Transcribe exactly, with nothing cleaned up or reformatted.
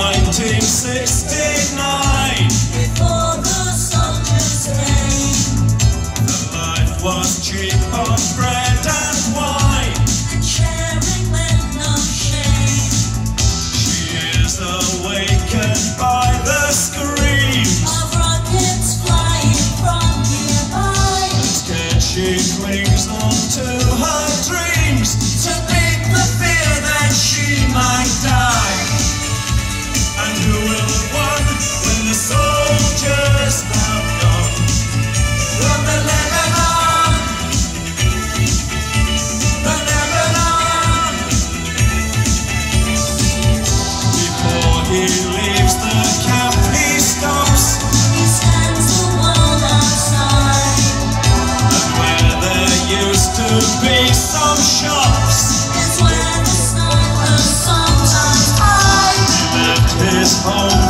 nineteen sixty-nine, before the soldiers came, the life was cheap on bread and wine, and sharing meant no shame. she is awakened by the screams Of rockets flying from nearby, scared she clings on to her dreams to beat the fear that she might die. And who will have won when the soldiers have gone? Will the Lebanon, the Lebanon? Before he leaves the camp he stops, he scans the world outside. and where there used to be some shops, It's where the snipers sometimes hide. he left his home